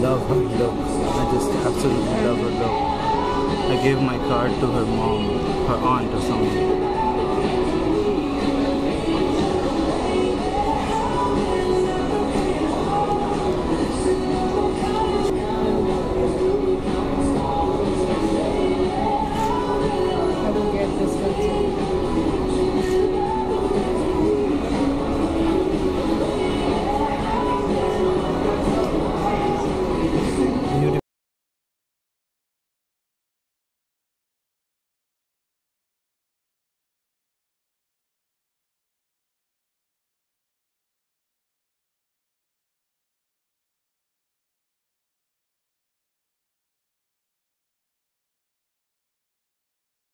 love her look. I just absolutely love her look. I gave my card to her mom, her aunt or something.